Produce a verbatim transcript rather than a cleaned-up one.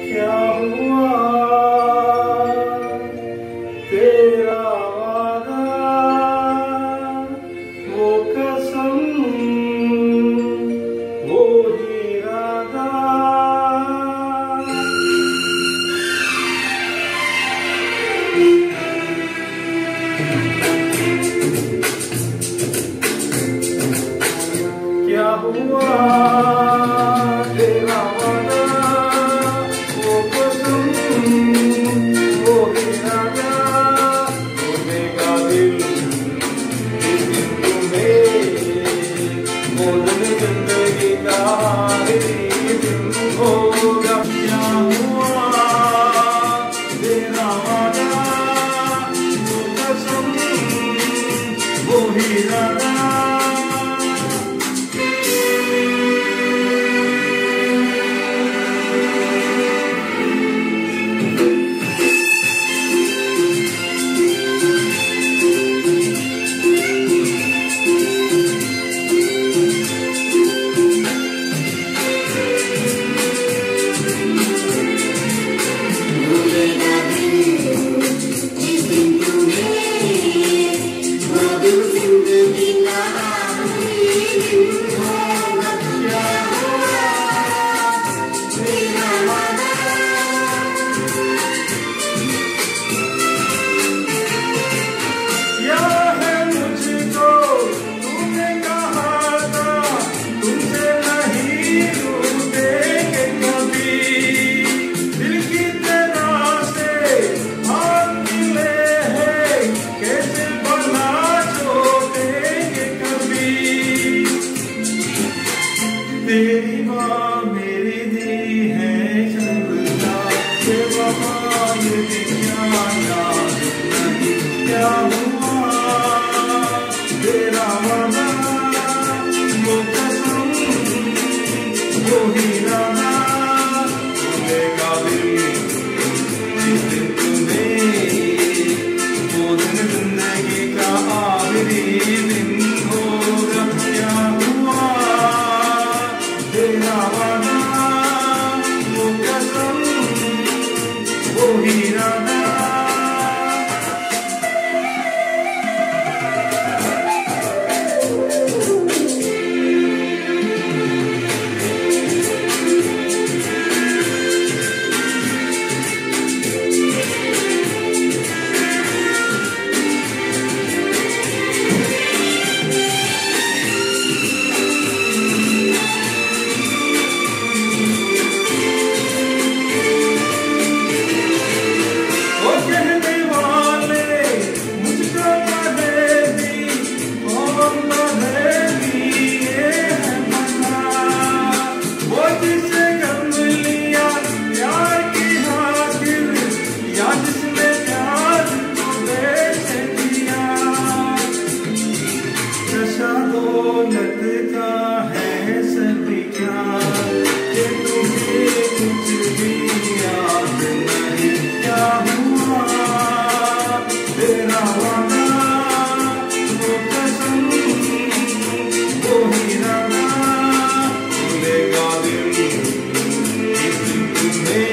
क्या हुआ तेरा वादा, वो कसम वो इरादा। क्या हुआ तेरा वादा, वो कसम वो इरादा। बोलेगा दिल इस दिन तुम्हें, वो दिन जिंदगी का आखिरी दिन होगा। क्या हुआ तेरा वादा, वो कसम वो इरादा। तेरी माँ मेरी दी है शब्दा, ये वफा ये क्या याद नहीं। क्या हुआ तेरा वादा, वो कसम वो इरादा। बोलेगा दिल इस दिन तुम्हें, वो दिन जिंदगी का आखिरी दिन होगा। क्या हुआ तेरा वादा, वो कसम वो इरादा। दौलत का है सभी क्या, कि तुम्हें कुछ भी याद नहीं। क्या हुआ तेरा वादा, वो कसम वो इरादा। बोलेगा दिल इस दिन तुम्हें,